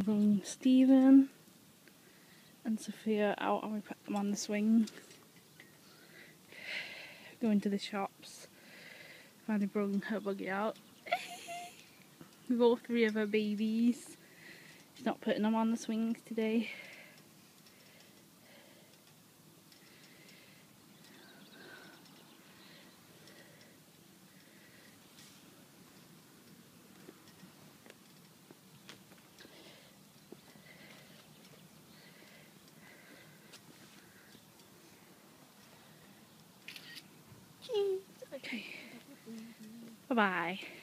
brung Stephen and Sophia out and we put them on the swing. Going to the shops. Finally brung her buggy out. With all three of her babies. She's not putting them on the swings today. Okay. Bye-bye.